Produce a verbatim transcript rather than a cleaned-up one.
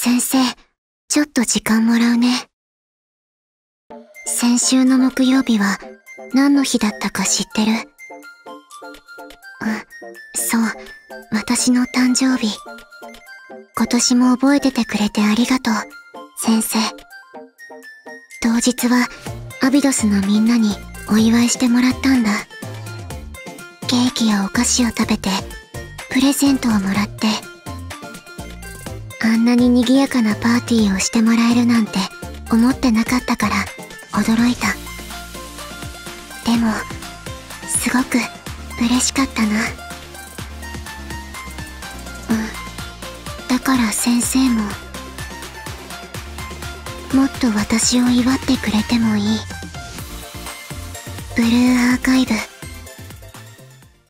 先生、ちょっと時間もらうね。先週の木曜日は何の日だったか知ってる？うん、そう、私の誕生日。今年も覚えててくれてありがとう、先生。当日はアビドスのみんなにお祝いしてもらったんだ。ケーキやお菓子を食べて、プレゼントをもらって、あんなに賑やかなパーティーをしてもらえるなんて思ってなかったから驚いた。でも、すごく嬉しかったな。うん。だから先生も、もっと私を祝ってくれてもいい。ブルーアーカイブ。